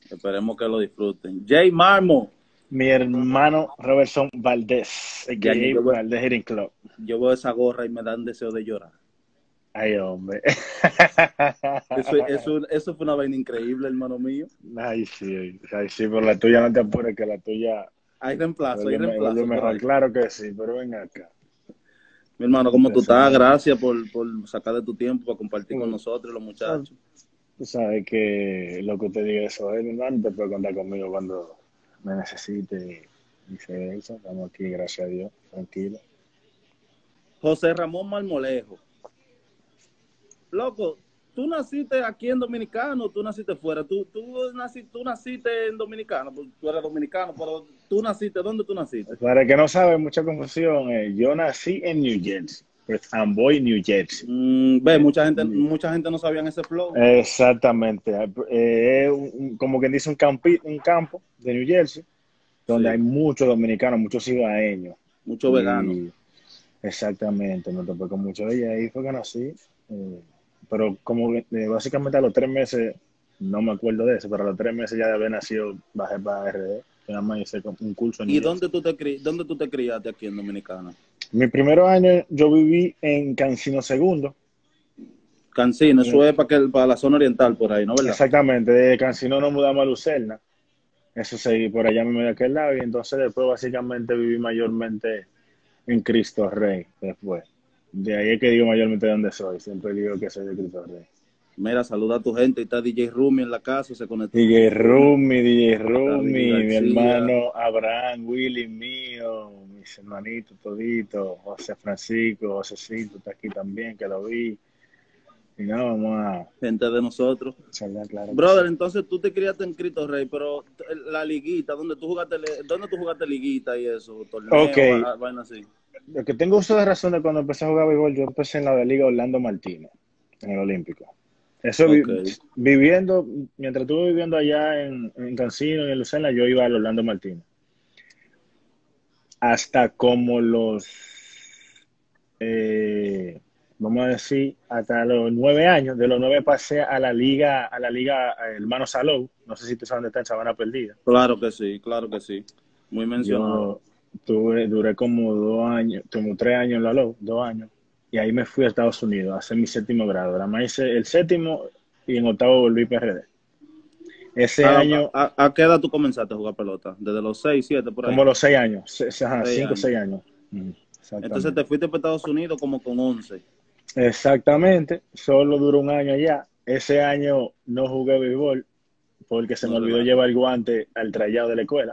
Esperemos que lo disfruten. Jay Marmo. Mi hermano Robertson Valdés, Ya, a.k.a. Valdés Hitting Club. yo veo esa gorra y me dan deseo de llorar. Ay, hombre. Eso fue una vaina increíble, hermano mío. Ay, sí, pero la tuya no te apures, que la tuya Hay reemplazo vuelve por mejor. ahí. Claro que sí, pero ven acá. Mi hermano, ¿cómo Usted tú estás? sabe. Gracias por sacar de tu tiempo para compartir con nosotros, los muchachos. Tú sabes que lo que usted diga eso es, mi hermano, te puede contar conmigo cuando me necesite y se eso. Estamos aquí, gracias a Dios, tranquilo. José Ramón Marmolejo. Loco, tú naciste aquí en Dominicano, tú naciste fuera. Tú naciste en Dominicano, pues tú eres dominicano, pero tú naciste, ¿dónde tú naciste? Para el que no sabe, mucha confusión, yo nací en New Jersey, pues Amboy, New Jersey. Mucha gente no sabía ese flow. Exactamente. Como quien dice, un campo de New Jersey, donde hay Sí, muchos dominicanos, muchos ciudadanos. mucho vegano. Y exactamente, me topé con muchos de ellos. Ahí fue que nací. Pero como básicamente a los 3 meses, no me acuerdo de eso, pero a los 3 meses ya de haber nacido, bajé para RD. Que nada más hice un curso en ¿Y New Jersey. dónde tú te criaste aquí en Dominicana? Mi primer año yo viví en Cancino Segundo. Cancino, eso es para la zona oriental por ahí, ¿no, verdad? Exactamente, de Cancino nos mudamos a Lucerna. Eso seguí por allá mismo de aquel lado. Y entonces después básicamente viví mayormente en Cristo Rey después. De ahí es que digo mayormente de dónde soy. Siempre digo que soy de Cristo Rey. Mira, saluda a tu gente. Está DJ Rumi en la casa, se conectó DJ DJ Rumi. Rumi, DJ Está Ricky Rumi, mi García. hermano Abraham, Willy mío, mis hermanitos toditos, José Francisco, Josecito está aquí también, que lo vi. Y no, vamos a Gente de nosotros. charlar, claro que sí. Brother, entonces tú te criaste en Cristo Rey, pero la liguita, ¿dónde tú jugaste liguita y eso? Ok, Torneo, vaina así. lo que tengo uso de razón de cuando empecé a jugar béisbol, yo empecé en la de Liga Orlando Martínez, en el Olímpico. Eso Ok. viviendo, mientras estuve viviendo allá en Cancino y en Lucena, yo iba al Orlando Martínez. Hasta como vamos a decir, hasta los 9 años. De los 9 pasé a la liga Hermano Salou. No sé si tú sabes dónde está en Sabana Perdida. Claro que sí. Muy mencionado. Yo duré como 2 años, como 3 años en la LOU, 2 años, y ahí me fui a Estados Unidos a hacer mi séptimo grado. Nada más hice el séptimo y en octavo volví PRD. Ese año, ¿A qué edad tú comenzaste a jugar pelota? ¿Desde los 6, 7 por como ahí? los 6 años, 6 5 o años. 6 años. Entonces te Exactamente. fuiste para Estados Unidos como con 11. Exactamente, solo duró un año allá. Ese año no jugué béisbol porque se me No olvidó relajo. llevar el guante al trayado de la escuela.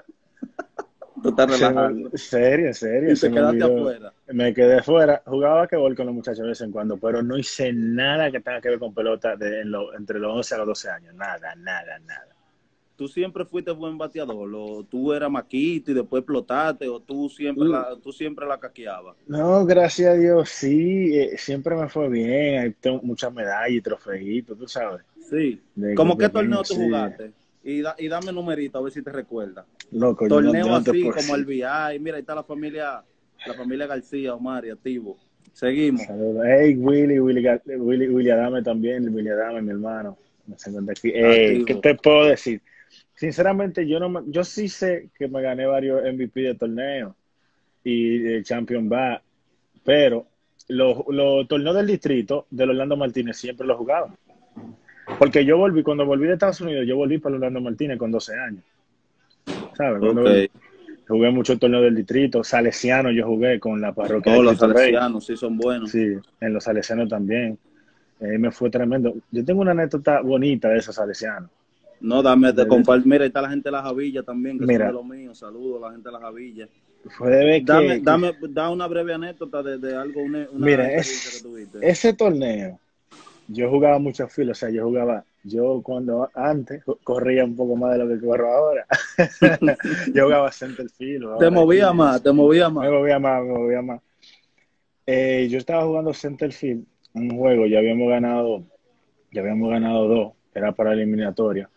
Tú estás relajando. Serio, Y se te me quedaste olvidó. afuera. Me quedé fuera, jugaba basquetbol con los muchachos de vez en cuando, pero no hice nada que tenga que ver con pelota entre los 11 a los 12 años. Nada, nada, nada. Tú siempre fuiste buen bateador, o tú eras maquito y después explotaste, o tú siempre la caqueabas. No, gracias a Dios, sí, siempre me fue bien. Ahí tengo muchas medallas y trofeitos, tú sabes. Sí. De ¿Cómo qué pequeño, torneo tú sí. jugaste? Y dame numerito a ver si te recuerdas. Loco, yo Torneo no te así puedo como el decir. VI. Mira, ahí está la familia García, Omar y activo. Seguimos. Saludos. Hey, Willy Adame también, Willy Adame, mi hermano. Me se encuentra aquí. ¿Qué Activo. te puedo decir? Sinceramente, yo sí sé que me gané varios MVP de torneo y de Champion Bar, pero los torneos del distrito del Orlando Martínez siempre los jugaba. Porque cuando volví de Estados Unidos, yo volví para el Orlando Martínez con 12 años. ¿Sabes? Ok. Jugué muchos torneos del distrito. Salesiano yo jugué con la parroquia de Oh, los Cristo Rey. salesianos sí son buenos. Sí, en los salesianos también. Me fue tremendo. Yo tengo una anécdota bonita de esos salesianos. No, dame de De- compartir. Mira, ahí está la gente de la Javilla también, que son de Mira, los míos. Saludos a la gente de la Javilla. fue de ver Da una breve anécdota de algo, una mira, experiencia que tuviste. ese torneo, yo jugaba muchas filas, o sea, yo cuando antes corría un poco más de lo que corro ahora. Yo jugaba center field Te ahora movía aquí, más, te movía me más. movía más, me movía más. Yo estaba jugando center field, un juego, ya habíamos ganado dos, era para eliminatoria.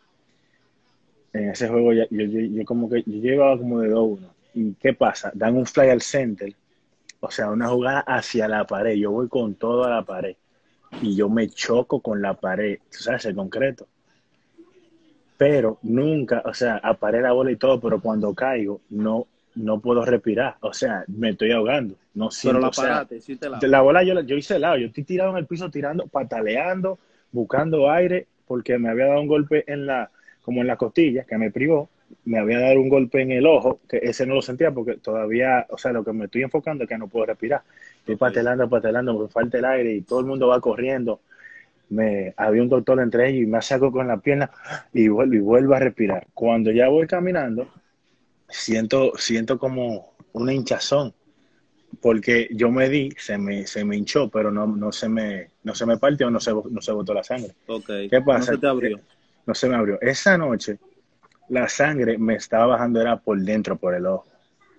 En ese juego yo como que yo llevaba como de 2-1. ¿Y qué pasa? Dan un fly al center, o sea, una jugada hacia la pared. Yo voy con todo a la pared y yo me choco con la pared. ¿Tú sabes el concreto? pero nunca, o sea, aparé la bola y todo, pero cuando caigo, no puedo respirar, o sea, me estoy ahogando, no Pero siento, o la sea, parate, hiciste el de lado. la bola yo hice el lado, yo estoy tirado en el piso tirando, pataleando, buscando aire, porque me había dado un golpe como en la costilla, que me privó, me había dado un golpe en el ojo, que ese no lo sentía porque todavía, o sea, lo que me estoy enfocando es que no puedo respirar. Estoy Ok. patelando, me falta el aire y todo el mundo va corriendo. Había un doctor entre ellos y me saco con la pierna y vuelvo a respirar. Cuando ya voy caminando, siento como una hinchazón, porque yo me di, se me hinchó, pero no se me partió, no se botó la sangre. Ok. ¿Qué No pasa? se te abrió. No se me abrió. Esa noche, la sangre me estaba bajando, era por dentro, por el ojo.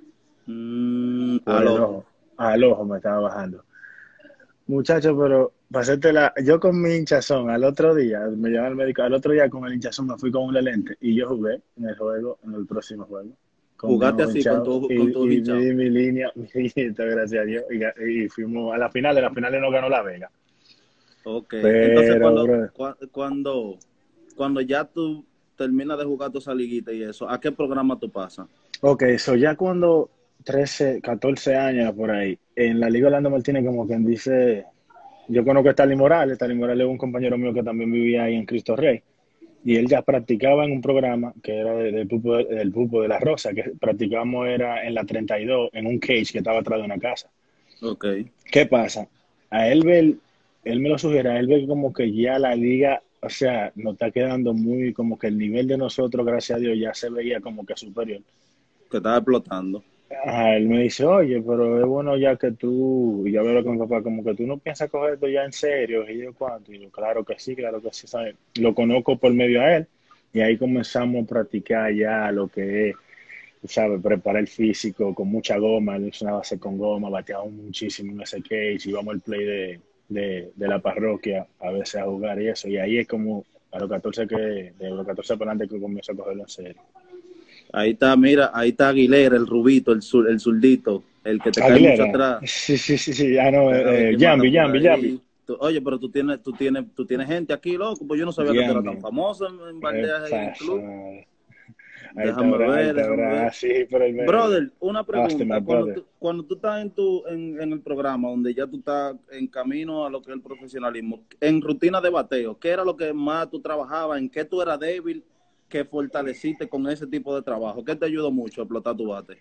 Por Al el ojo. ojo. Al ojo me estaba bajando. Muchacho, pero yo con mi hinchazón, al otro día, me llevé al médico, al otro día con el hinchazón me fui con un lente y yo jugué en el juego, en el próximo juego, con mi Jugaste ojo así con hinchado tu, con tu y hinchado. di mi línea, mi línea, gracias a Dios, y fuimos a las finales no ganó La Vega. Ok. Entonces, Pero, bro, cuando ya tú terminas de jugar tu esa liguita y eso, ¿a qué programa tú pasas? ok, so ya cuando 13, 14 años por ahí, en la Liga Orlando Martínez, como quien dice, yo conozco a Stalin Morales es un compañero mío que también vivía ahí en Cristo Rey. Y él ya practicaba en un programa que era del Pulpo de la Rosa, que practicamos era en la 32 en un cage que estaba atrás de una casa. Ok. ¿Qué pasa? A él me lo sugiere, a él ve como que ya la liga, o sea, nos está quedando muy, como que el nivel de nosotros, gracias a Dios, ya se veía como que superior. Que estaba explotando. Él me dice, oye, pero es bueno ya que tú, y yo veo con mi papá, como que tú no piensas coger esto ya en serio, y yo, ¿cuánto? Y yo, claro que sí, ¿sabes? Lo conozco por medio a él, y ahí comenzamos a practicar ya lo que es, tú sabes, preparar el físico con mucha goma, él hizo una base con goma, bateamos muchísimo en ese cage, íbamos al play de la parroquia a veces a jugar y eso, y ahí es como de los 14 para adelante que comienzo a cogerlo en serio. Ahí está, mira, ahí está Aguilera, el rubito, el zurdito, el que te cae mucho Aguilera, atrás. sí, sí, sí, sí, ah, no, Deja ver quién manda Yambi, por Yambi, Yambi. ahí. Oye, pero tú tienes gente aquí, loco. Pues yo no sabía que tú eras tan Bien, famoso en ¿qué bandejas y en pasa? club. Ahí Déjame ver, te déjame habrá, ver. así por el medio. Brother, una Austin, my pregunta. Cuando brother. tú, cuando tú estás en el programa, donde ya tú estás en camino a lo que es el profesionalismo, en rutina de bateo, ¿qué era lo que más tú trabajabas? ¿En qué tú eras débil? ¿Qué fortaleciste con ese tipo de trabajo? ¿Qué te ayudó mucho a explotar tu bate?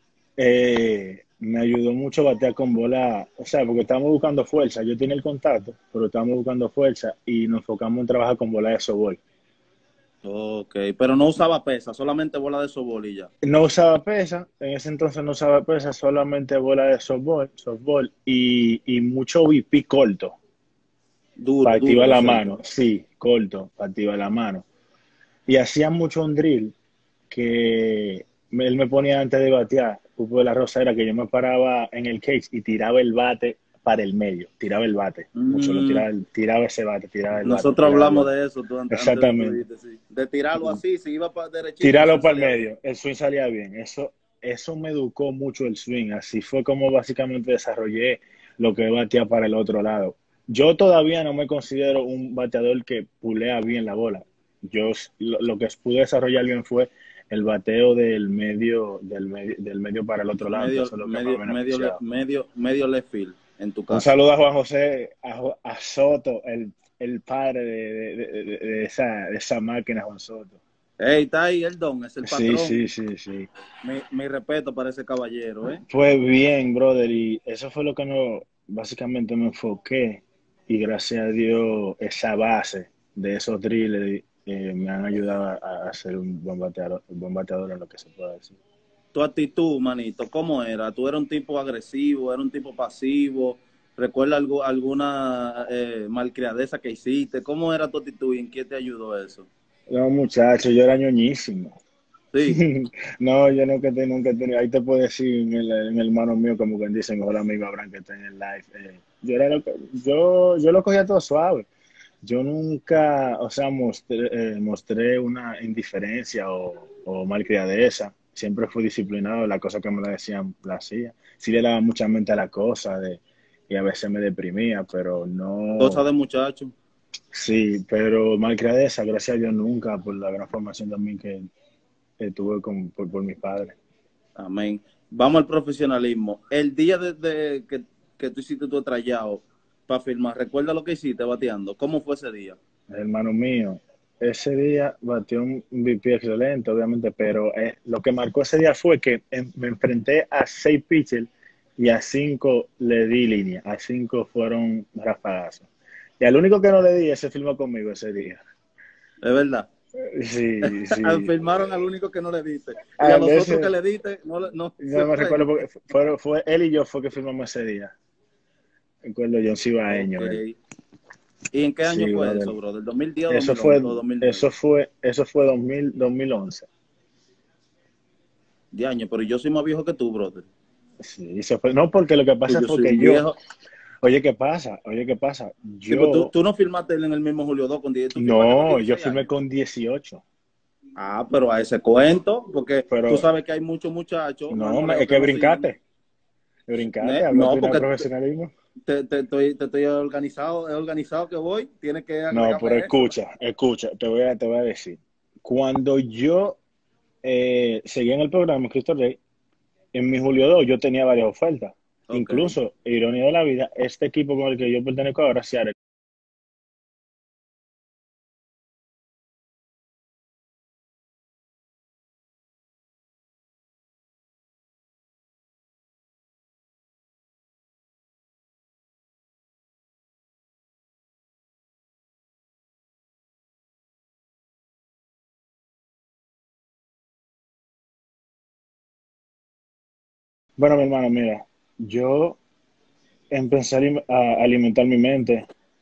Me ayudó mucho a batear con bola, o sea, porque estábamos buscando fuerza. Yo tenía el contacto, pero estábamos buscando fuerza y nos enfocamos en trabajar con bola de softball. Ok, pero no usaba pesa, solamente bola de softball y ya. No usaba pesa, en ese entonces no usaba pesa, solamente bola de softball y mucho VP corto Duro, para duro activar de la cerca. mano. Sí, corto para activar la mano. Y hacía mucho un drill que él me ponía antes de batear, Pupo de la Rosa, era que yo me paraba en el cage y tiraba el bate para el medio, tiraba el bate, mucho lo Mm, tiraba ese bate, tiraba el bate, nosotros tiraba el hablamos bate. de eso tú, antes de tu Exactamente. dijiste, sí. De tirarlo así, si iba para derechito, el Tirarlo swing para el salía bien. medio, el swing salía bien. Eso me educó mucho el swing, así fue como básicamente desarrollé lo que batea para el otro lado. Yo todavía no me considero un bateador que pulea bien la bola. Lo que pude desarrollar bien fue el bateo del medio para el otro lado, que Medio, eso es lo que me ha medio, medio, beneficiado. medio left field, en tu Un caso. saludo a Juan José, a Soto, el padre de esa máquina, Juan Soto. Hey, está ahí el don, es el Sí, patrón. sí, sí, sí. Mi respeto para ese caballero, ¿eh? Fue bien, brother, y eso fue lo que no, básicamente me enfoqué, y gracias a Dios esa base de esos drills me han ayudado a ser un buen bateador en lo que se pueda decir. Tu actitud, manito, ¿cómo era? ¿Tú eras un tipo agresivo, era un tipo pasivo? ¿Recuerda alguna malcriadeza que hiciste? ¿Cómo era tu actitud y en qué te ayudó eso? No, muchacho, yo era ñoñísimo. Sí. No, yo nunca he tenido, ahí te puedo decir en el hermano mío, como quien dice, mejor amigo Abraham que está en el live. Yo lo cogía todo suave. Yo nunca, o sea, mostré una indiferencia o malcriadeza. Siempre fui disciplinado, la cosa que me la decían la hacía. Sí le daba mucha mente a la cosa y a veces me deprimía, pero Cosa no, de muchacho. Sí, pero malcriadeza, gracias a Dios nunca, por la gran formación también que tuve por mis padres. Amén. Vamos al profesionalismo. El día que tú hiciste tu tryout para firmar, ¿recuerda lo que hiciste bateando? ¿Cómo fue ese día? Hermano mío, ese día batió un VP excelente, obviamente, pero lo que marcó ese día fue que me enfrenté a 6 pitchers y a 5 le di línea, a 5 fueron rafagazos. Y al único que no le di, ese firmó conmigo ese día. Es verdad. Sí, sí. Firmaron al único que no le diste. Y a Al los otros que ese, le diste, no se no me fue. recuerdo porque fue él y yo fue que firmamos ese día. Recuerdo yo, sí, Ok. Cibaeño, él. ¿Y en qué año Sí, fue brother. eso, bro? ¿Del 2010 o Eso 2011 fue, o 2009? eso fue 2011. De año, pero yo soy más viejo que tú, brother. Sí, no, porque lo que Pues pasa yo fue soy que un yo, viejo. oye, qué pasa, Sí, pues tú, yo, tú no firmaste en el mismo Julio 2 con 10, tú firmaste con no, yo 16 firmé años. con 18, Ah, pero a ese cuento, porque tú pero sabes que hay muchos muchachos más no, nuevos es que que no siguen. brincaste, hablaste No, de una porque profesionalismo. te estoy organizado que voy, tienes que No, pero agregarme eso. escucha, te voy a decir. Cuando yo seguí en el programa Cristo Rey, en mi Julio 2 yo tenía varias ofertas. Ok. Incluso, ironía de la vida, este equipo con el que yo pertenezco ahora, Seattle, bueno, mi hermano, mira, yo empecé a alimentar mi mente.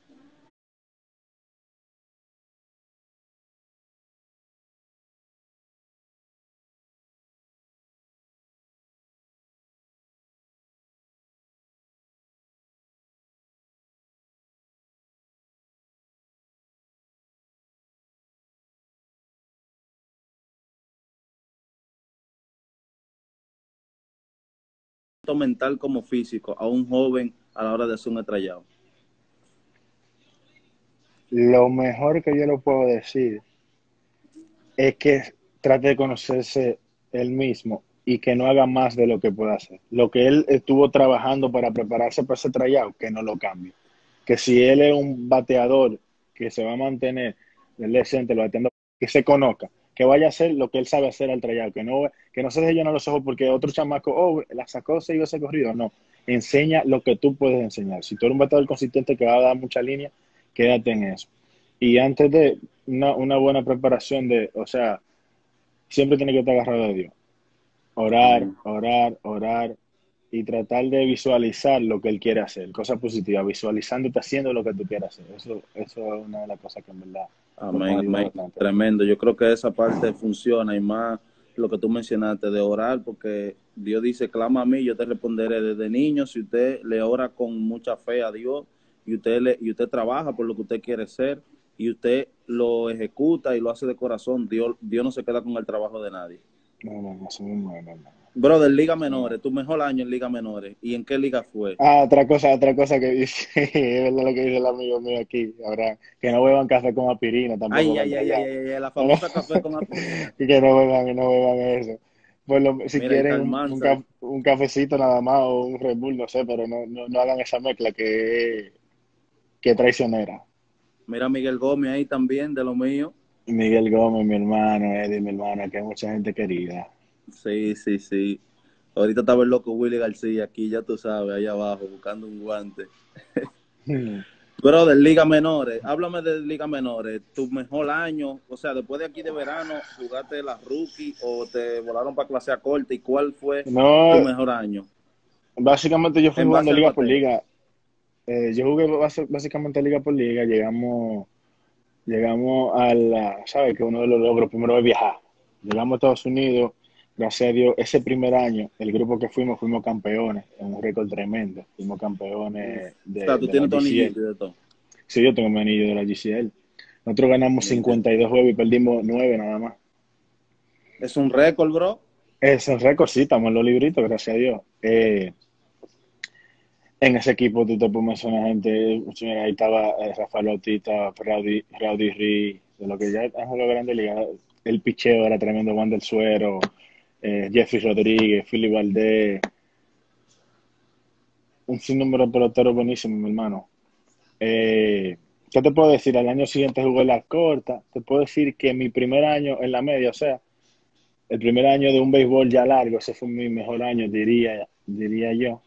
Tanto mental como físico a un joven a la hora de hacer un estrellado. Lo mejor que yo le puedo decir es que trate de conocerse él mismo y que no haga más de lo que pueda hacer. Lo que él estuvo trabajando para prepararse para ese tryout, que no lo cambie. Que si él es un bateador que se va a mantener decente, lo bateando, que se conozca, que vaya a hacer lo que él sabe hacer al tryout, que no se deje llenar los ojos porque otro chamaco, la sacó, se iba ese corrido. No, enseña lo que tú puedes enseñar. Si tú eres un bateador consistente que va a dar mucha línea, quédate en eso. Y antes de una buena preparación o sea, siempre tiene que estar agarrado a Dios. Orar, Amén. orar, orar y tratar de visualizar lo que él quiere hacer, cosas positivas, visualizándote haciendo lo que tú quieras hacer. Eso es una de las cosas que en verdad me Amén, motiva amén. bastante. Tremendo. Yo creo que esa parte funciona y más lo que tú mencionaste de orar, porque Dios dice, clama a mí, yo te responderé desde niño. Si usted le ora con mucha fe a Dios y usted trabaja por lo que usted quiere ser y usted lo ejecuta y lo hace de corazón, Dios no se queda con el trabajo de nadie. No, no, no, eso mismo es, no, no. Brother, Liga Eso mismo es. Menores, tu mejor año en Liga Menores. ¿Y en qué liga fue? Otra cosa que dice, es verdad lo que dice el amigo mío aquí, ahora, que no beban café con aspirina tampoco Ay, para ay, ay, ay, entregar. ay, ay, la famosa café con aspirina. Que no beban eso. Si Mira, y quieren un, calmanza. un cafecito nada más o un Red Bull, no sé, pero no hagan esa mezcla que es traicionera. Mira, Miguel Gómez ahí también, de lo mío. Miguel Gómez, mi hermano, Eddie, mi hermano, que hay mucha gente querida. Sí, sí, sí. Ahorita estaba el loco Willy García aquí, ya tú sabes, allá abajo, buscando un guante. Pero de Liga Menores, háblame de Liga Menores, tu mejor año, o sea, después de aquí de verano, ¿jugaste la rookie o te volaron para clase a corte? ¿Y cuál fue tu No, mejor año? básicamente yo fui En jugando base al liga por bateo. liga. Yo jugué básicamente liga por liga. Llegamos a ¿sabes? Que uno de los logros primero es viajar. Llegamos a Estados Unidos, gracias a Dios, ese primer año, el grupo que fuimos campeones, en un récord tremendo. Fuimos Uf. campeones O sea, tú de la tienes tu GCL. anillito y de todo. Sí, yo tengo mi anillo de la GCL. Nosotros ganamos Nítido. 52 juegos y perdimos 9 nada más. Es un récord, bro. Ese récord sí, estamos en los libritos, gracias a Dios. En ese equipo tú te puedes mencionar gente, mira, ahí estaba Rafael Bautista, Rowdy Reed, de lo que ya han jugado grande liga. El picheo era tremendo, Juan del Suero, Jeffrey Rodríguez, Philly Valdés, un sinnúmero de peloteros buenísimo, mi hermano. ¿Qué te puedo decir? Al año siguiente jugué las cortas. Te puedo decir que mi primer año en la media, o sea, el primer año de un béisbol ya largo, ese fue mi mejor año, diría yo.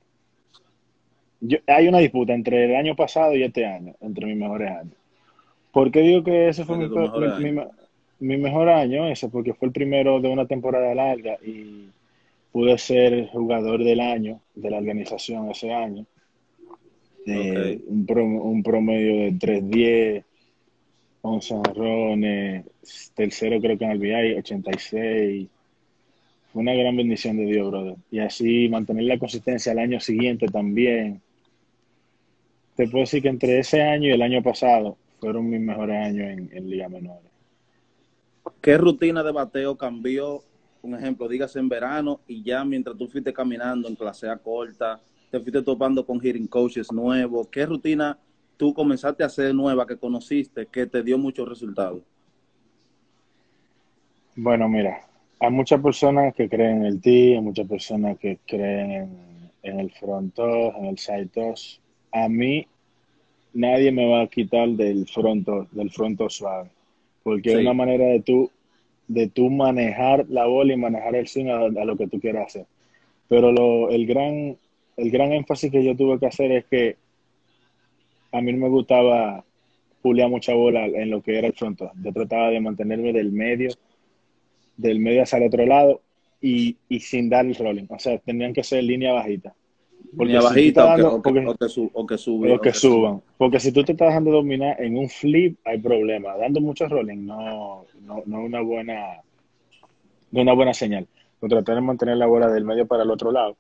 Hay una disputa entre el año pasado y este año, entre mis mejores años. ¿Por qué digo que ese fue De tus mejores años. mi mejor año? Ese, porque fue el primero de una temporada larga y pude ser jugador del año de la organización ese año. Ok. Un promedio de 310, 11 honrones, tercero creo que en el RBI, 86. Fue una gran bendición de Dios, brother. Y así mantener la consistencia al año siguiente también. Te puedo decir que entre ese año y el año pasado fueron mis mejores años en Liga Menores. ¿Qué rutina de bateo cambió? Un ejemplo, dígase en verano y ya mientras tú fuiste caminando en clase A corta, te fuiste topando con hitting coaches nuevos. ¿Qué rutina tú comenzaste a hacer nueva que conociste que te dio muchos resultados? Bueno, mira, hay muchas personas que creen en el tee, hay muchas personas que creen en el front toss, en el side toss. A mí nadie me va a quitar del front toss suave, porque es una Sí, manera de tú manejar la bola y manejar el swing a lo que tú quieras hacer. Pero el gran énfasis que yo tuve que hacer es que a mí no me gustaba pulear mucha bola en lo que era el front toss. Yo trataba de mantenerme del medio hacia el otro lado y sin dar el rolling. O sea, tenían que ser línea bajita. Porque línea si tú estás bajita dando, porque, o que que suba. suban, porque si tú te estás dejando dominar en un flip, hay problema. Dando mucho rolling no es no es una buena señal. Pues tratar de mantener la bola del medio para el otro lado.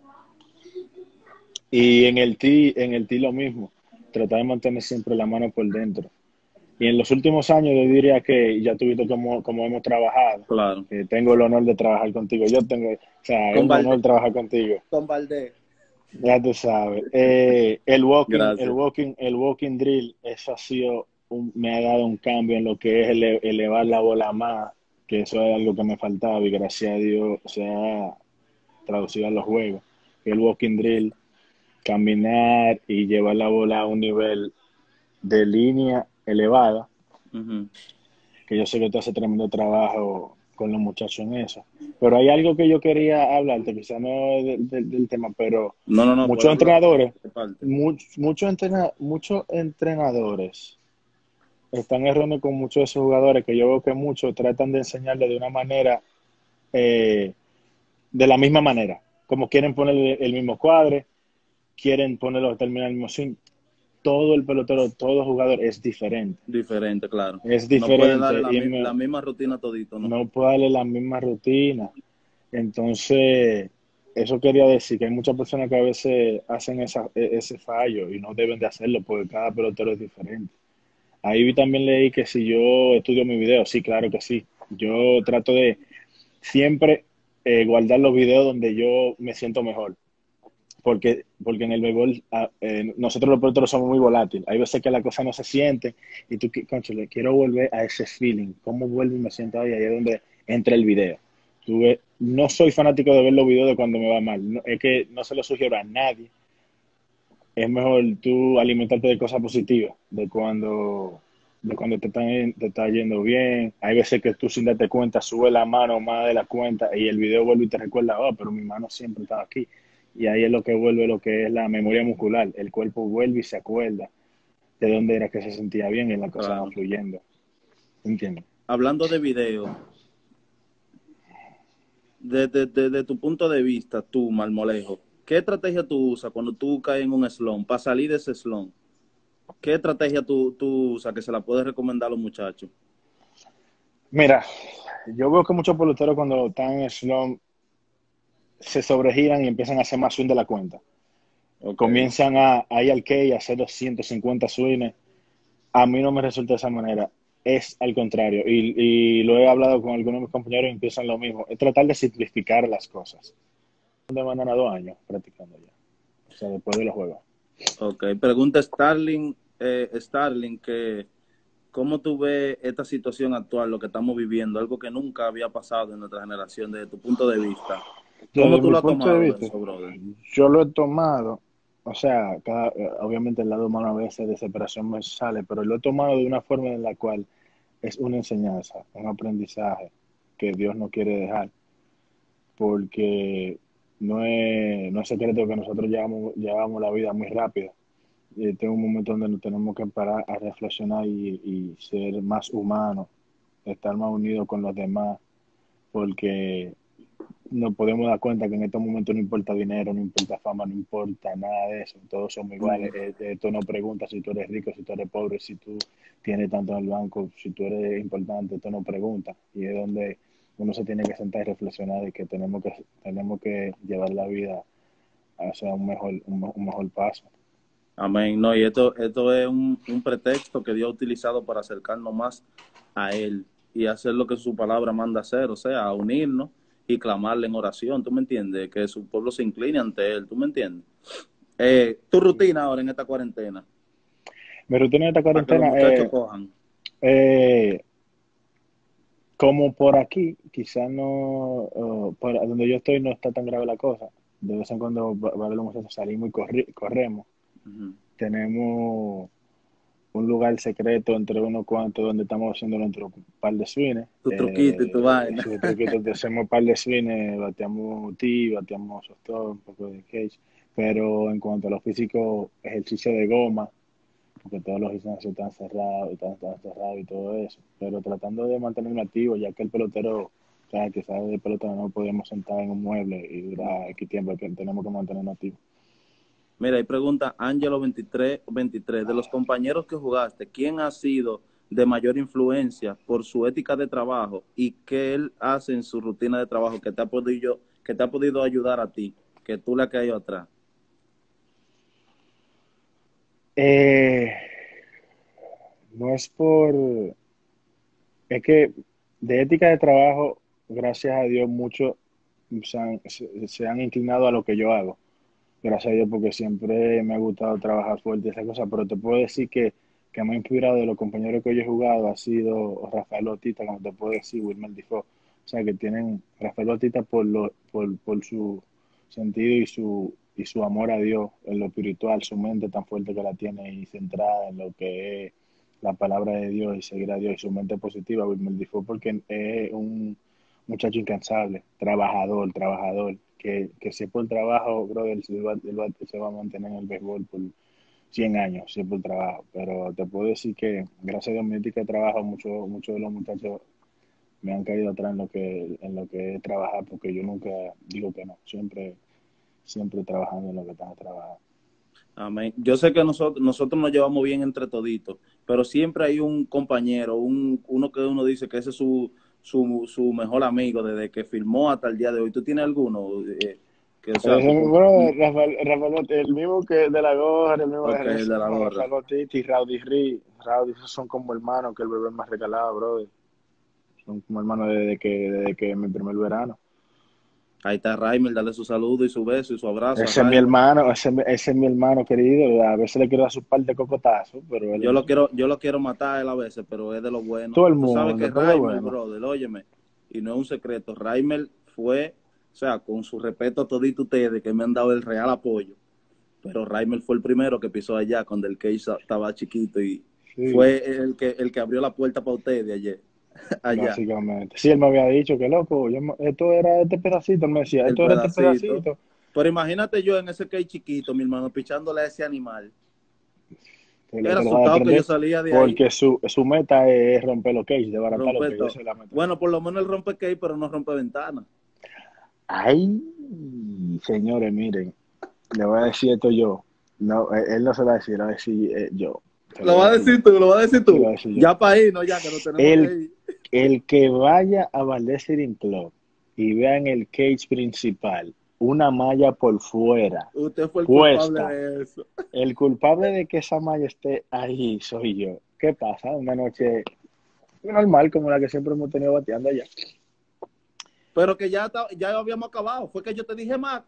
Y en el tee lo mismo. Tratar de mantener siempre la mano por dentro. Y en los últimos años yo diría que ya tú visto cómo hemos trabajado. Claro. Tengo el honor de trabajar contigo. O sea, es Con un honor Valdés. trabajar contigo. Con Valdés. Ya tú sabes. Gracias. El walking drill, eso ha sido, me ha dado un cambio en lo que es elevar la bola más, que eso es algo que me faltaba y gracias a Dios se ha traducido a los juegos. El walking drill, caminar y llevar la bola a un nivel de línea elevada, Ujú. que yo sé que tú haces tremendo trabajo con los muchachos en eso. Pero hay algo que yo quería hablarte, quizá no del tema, pero No, puede muchos hablar entrenadores, de parte. muchos entrenadores están errando con muchos de esos jugadores que yo veo que muchos tratan de enseñarle de una manera, eh, de la misma manera, como quieren poner el mismo cuadre, quieren ponerlo, terminar el mismo swing. Todo el pelotero, todo jugador es diferente. Diferente, claro. Es No puede darle diferente y la misma rutina todito, ¿no? no puede darle la misma rutina. Entonces, eso quería decir que hay muchas personas que a veces hacen ese fallo y no deben de hacerlo porque cada pelotero es diferente. Ahí también leí que si yo estudio mi video, sí, claro que sí. Yo trato de siempre guardar los videos donde yo me siento mejor. Porque en el béisbol nosotros los peloteros somos muy volátiles. Hay veces que la cosa no se siente y tú, concho, le quiero volver a ese feeling. ¿Cómo vuelvo y me siento ahí? Ahí es donde entra el video. No soy fanático de ver los videos de cuando me va mal. Es que no se lo sugiero a nadie. Es mejor tú alimentarte de cosas positivas, de cuando te está yendo bien. Hay veces que tú sin darte cuenta sube la mano más de la cuenta y el video vuelve y te recuerda, oh, pero mi mano siempre estaba aquí. Y ahí es lo que vuelve lo que es la memoria muscular. El cuerpo vuelve y se acuerda de dónde era que se sentía bien y la cosa va Claro. fluyendo. ¿Entiendes? Hablando de video, desde tu punto de vista, tú, Marmolejo, ¿qué estrategia tú usas cuando tú caes en un slump? Para salir de ese slump, ¿qué estrategia tú usas que se la puedes recomendar a los muchachos? Mira, yo veo que muchos peloteros cuando están en slump se sobregiran y empiezan a hacer más swing de la cuenta. Ok, Comienzan a ir al key, a hacer 250 swings. A mí no me resulta de esa manera. Es al contrario. Y lo he hablado con algunos de mis compañeros y empiezan lo mismo. Es tratar de simplificar las cosas. De manera 2 años practicando ya. o sea, después de los juegos. Ok, pregunta Starling, que ¿cómo tú ves esta situación actual, lo que estamos viviendo, algo que nunca había pasado en nuestra generación, desde tu punto de vista? ¿Cómo Desde tú mi lo has punto de tomado vista, eso, brother? yo lo he tomado, o sea, obviamente el lado humano a veces de desesperación me sale, pero lo he tomado de una forma en la cual es una enseñanza, un aprendizaje que Dios no quiere dejar, porque no es secreto que nosotros llevamos la vida muy rápido. Y este es un momento donde nos tenemos que parar a reflexionar y ser más humanos, estar más unidos con los demás, porque nos podemos dar cuenta que en estos momentos no importa dinero, no importa fama, no importa nada de eso, todos somos iguales. Mm. Esto no pregunta si tú eres rico, si tú eres pobre, si tú tienes tanto en el banco, si tú eres importante, esto no pregunta. Y es donde uno se tiene que sentar y reflexionar de que tenemos que llevar la vida hacia un mejor paso. Amén. No, y esto es un pretexto que Dios ha utilizado para acercarnos más a Él y hacer lo que su palabra manda hacer, o sea, a unirnos y clamarle en oración, ¿tú me entiendes? Que su pueblo se incline ante Él, ¿tú me entiendes? Tu rutina ahora en esta cuarentena, Mi rutina de esta para que los cuarentena, muchachos cojan. eh, como por aquí, quizás no, por donde yo estoy no está tan grave la cosa. De vez en cuando vamos a salimos y corremos. Ujú. Tenemos un lugar secreto entre unos cuantos donde estamos haciendo nuestro par de swings. Tu truquito y tu vaina. Sí, porque hacemos un par de swings, bateamos tee, bateamos softball, un poco de cage. Pero en cuanto a lo físico, ejercicio de goma, porque todos los gimnasios están cerrados y todo eso, pero tratando de mantenerme activo, ya que el pelotero, o sea, que sabe de pelota, no podemos sentar en un mueble y durar X tiempo, que tenemos que mantenernos activos. Mira, hay pregunta Ángelo 23 de los compañeros que jugaste, ¿quién ha sido de mayor influencia por su ética de trabajo y qué él hace en su rutina de trabajo que te ha podido ayudar a ti, que tú le has caído atrás? Eh, no es es que de ética de trabajo, gracias a Dios, muchos se han inclinado a lo que yo hago. Gracias a Dios, porque siempre me ha gustado trabajar fuerte y esas cosas, pero te puedo decir que me ha inspirado de los compañeros que yo he jugado, ha sido Rafael Bautista, como te puedo decir, Wilmer Difo. O sea, que tienen Rafael Bautista por su sentido y su amor a Dios, en lo espiritual, su mente tan fuerte que la tiene y centrada en lo que es la palabra de Dios y seguir a Dios y su mente positiva, Wilmer Difo, porque es un muchacho incansable, trabajador, que si es por trabajo, brother, se va a mantener en el béisbol por 100 años, si es por trabajo. Pero te puedo decir que gracias a Dios, mi ética de trabajo, muchos de los muchachos me han caído atrás en lo que es trabajar, porque yo nunca digo que no, siempre trabajando en lo que tengo que trabajar. Amén. Yo sé que nosotros nos llevamos bien entre toditos, pero siempre hay un compañero, uno que uno dice que ese es su mejor amigo desde que firmó hasta el día de hoy. ¿Tú tienes alguno? O sea, Bueno, Rafael, el mismo que de la gorra, el mismo de ok, Jerez, de la gorra. Rafael Bautista y Rowdy Ri. Rowdy son como hermanos, que el bebé más regalado, brother. Son como hermanos desde que mi primer verano. Ahí está Raimel, dale su saludo y su beso y su abrazo a Ese es mi Raimel. hermano, ese es mi hermano querido. A veces le quiero dar su par de cocotazos, pero él Yo es lo quiero, yo lo quiero matar a él a veces, pero es de lo bueno. todo el Tú sabes mundo, que pero de Raimel, bueno. brother, óyeme, y no es un secreto, Raimel fue, o sea, con su respeto a todito ustedes que me han dado el real apoyo, pero Raimel fue el primero que pisó allá cuando el Case estaba chiquito y Sí, fue el que abrió la puerta para ustedes ayer, allá, básicamente. Sí, él me había dicho que loco, esto era este pedacito, él me decía, el esto era este pedacito. pedacito. Pero imagínate yo en ese Case chiquito, mi hermano, pichándole a ese animal. Era Te lo va a asustado que yo aprender, salía de ahí. porque su meta es romper los cages, desbaratar los Rompe cages, todo. esa es la meta. Bueno, por lo menos él rompe cake, pero no rompe ventana. Ay, señores, miren, le voy a decir esto yo. No, él no se lo va a decir, lo va a decir yo. Se lo Lo voy a vas a decir yo. decir tú, lo vas a decir Se lo tú. voy a decir yo. Ya para ir, no, ya que nos tenemos que El, ir. el que vaya a Valdez City Club y vea en el cage principal una malla por fuera Usted fue el culpable puesta, de eso. el culpable de que esa malla esté ahí soy yo. ¿Qué pasa? Una noche normal como la que siempre hemos tenido bateando allá. Pero que ya habíamos acabado. Fue que yo te dije más.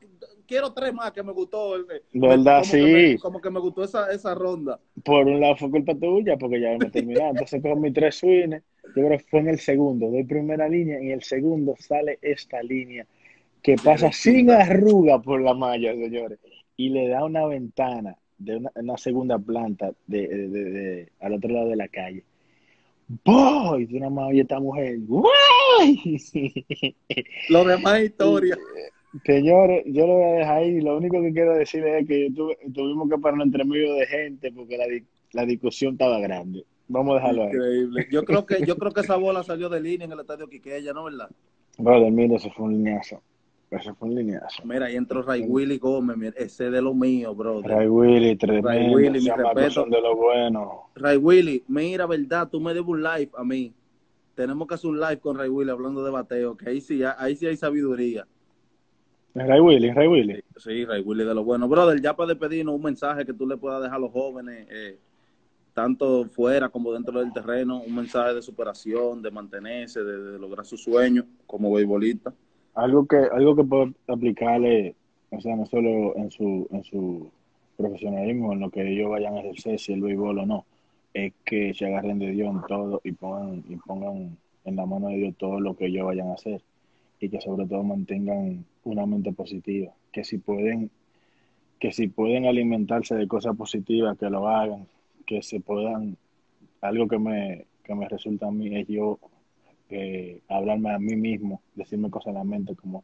quiero 3 más que me gustó. ¿Verdad? Sí. Como que me gustó esa ronda. Por un lado fue culpa tuya, porque ya hemos terminado. Entonces con mis 3 swings, yo creo que fue en el segundo. Doy primera línea, en el segundo sale esta línea que pasa sin Derechita. arruga por la malla, señores. Y le da una ventana de una segunda planta al otro lado de la calle. ¡Boy! De una más, oye, esta mujer. ¡Guay! Lo demás es Y, historia. señores, yo lo voy a dejar ahí. Lo único que quiero decirles es que tuvimos que parar entre medio de gente porque la discusión estaba grande. Vamos a dejarlo ahí. Increíble. Yo creo que esa bola salió de línea en el estadio Quiqueya, ¿no, verdad? Brother, mira, eso fue un lineazo. Eso fue un lineazo. Mira, ahí entró Ray Willy Gómez, mira, ese de lo mío, brother. Ray Willy, Ray tremendo. Willy, Esos mi chamacos son respeto. de lo bueno. Ray Willy, mira, verdad, tú me debes un live a mí. Tenemos que hacer un live con Ray Willy hablando de bateo, que ahí sí hay sabiduría. Ray Willy, Ray Willy. Sí, Ray Willy de lo bueno. Brother, ya para despedirnos, un mensaje que tú le puedas dejar a los jóvenes, tanto fuera como dentro del terreno, un mensaje de superación, de mantenerse, de lograr sus sueños como beisbolista. Algo que puedo aplicarle, o sea, no solo en su profesionalismo, en lo que ellos vayan a ejercer, si el béisbol o no, es que se agarren de Dios en todo y pongan en la mano de Dios todo lo que ellos vayan a hacer y que sobre todo mantengan una mente positiva, que si pueden alimentarse de cosas positivas, que lo hagan, que se puedan, algo que me resulta a mí es yo hablarme a mí mismo, decirme cosas en la mente como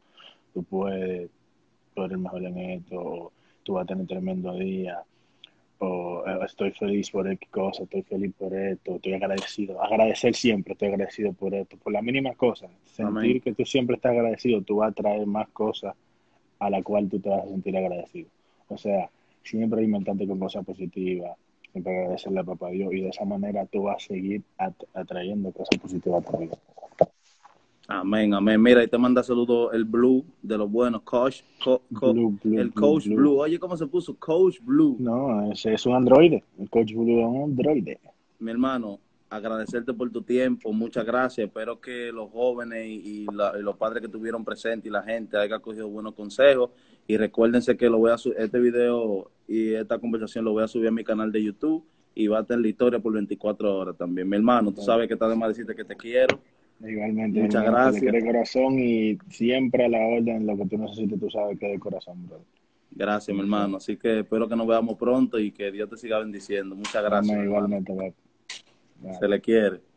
tú eres el mejor en esto, o tú vas a tener tremendo día, o estoy feliz por X cosa, estoy feliz por esto, estoy agradecido, agradecer siempre, estoy agradecido por esto, por las mínimas cosas, Amén. sentir que tú siempre estás agradecido, tú vas a traer más cosas a la cual tú te vas a sentir agradecido. O sea, siempre alimentarte con cosas positivas, siempre agradecerle a papá Dios y de esa manera tú vas a seguir atrayendo cosas positivas a tu vida. Amén, amén. Mira, ahí te manda saludos el Blue de los buenos, Blue, blue, el blue, Coach blue. Blue. Oye, ¿cómo se puso? Coach Blue. No, ese es un androide. El Coach Blue es un androide. Mi hermano, agradecerte por tu tiempo, muchas gracias. Espero que los jóvenes y los padres que estuvieron presentes y la gente hayan cogido buenos consejos. Y recuérdense que este video y esta conversación lo voy a subir a mi canal de YouTube y va a tener la historia por 24 horas también. Mi hermano, tú sabes que está de más decirte que te quiero. Igualmente, Muchas hermano, te gracias. quiere de corazón y siempre a la orden, lo que tú necesites, tú sabes que es de corazón, bro. Gracias, mi hermano. Así que espero que nos veamos pronto y que Dios te siga bendiciendo. Muchas gracias, Amén, mi hermano. igualmente, bro. Se le quiere.